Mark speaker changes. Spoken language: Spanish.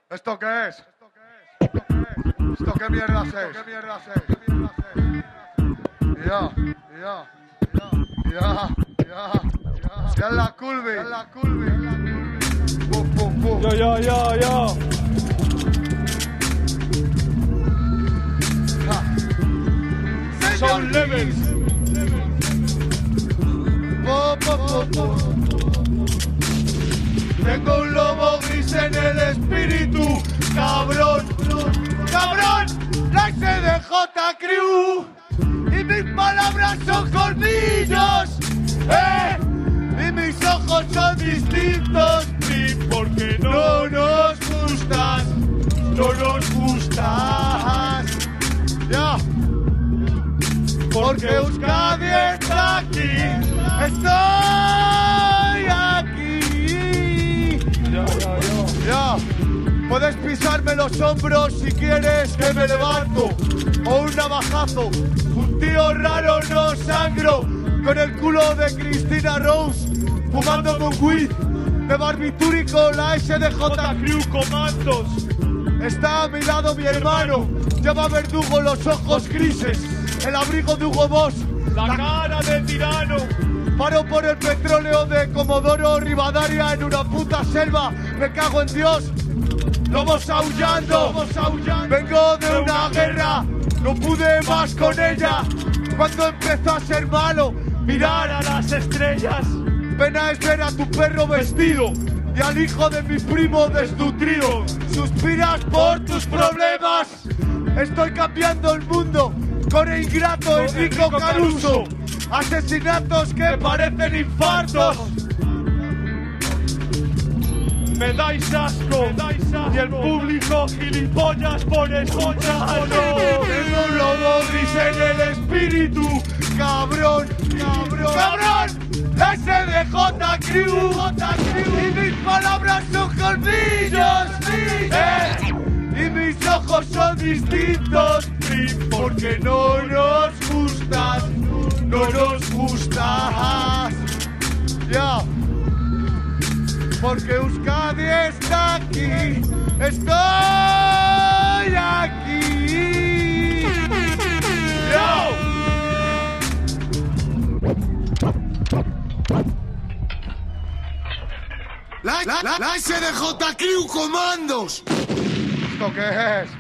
Speaker 1: ¿Esto qué es? ¿Esto qué mierda es? Ya. Ya es la Culvi. Pum.
Speaker 2: Yo. Sound levels.
Speaker 1: Po. Tengo un lobo gris en el espíritu, cabrón, la SDJ Crew, y mis palabras son colmillos, y mis ojos son distintos, y porque no nos gustas, ya, porque Euskadi está aquí, estoy aquí. Ya, puedes pisarme los hombros si quieres que me levanto, o un navajazo, un tío raro no sangro, con el culo de Cristina Rose, fumando con weed, de barbitúrico la SDJ Crew Comandos. Está a mi lado mi hermano, lleva verdugo los ojos grises, el abrigo de Hugo Boss,
Speaker 2: La cara del tirano.
Speaker 1: Paro por el petróleo de Comodoro Rivadavia en una puta selva, me cago en Dios. Lobos aullando, vengo de una guerra, no pude más con ella. Cuando empezó a ser malo, mirar a las estrellas. Pena es ver a tu perro vestido y al hijo de mi primo desnutrido. Suspiras por tus problemas, estoy cambiando el mundo con el ingrato Enrico Caruso. Asesinatos que parecen infartos.
Speaker 2: Me dais asco. Y el público gilipollas por escucharlo.
Speaker 1: Tengo un lobo gris en el espíritu, cabrón. La SDJ Crew, y mis palabras son colmillos, y mis ojos son distintos, porque no nos gustas. Ya, porque Euskadi está aquí, estoy aquí. Yo. La SDJ Crew Comandos. ¿Esto qué es?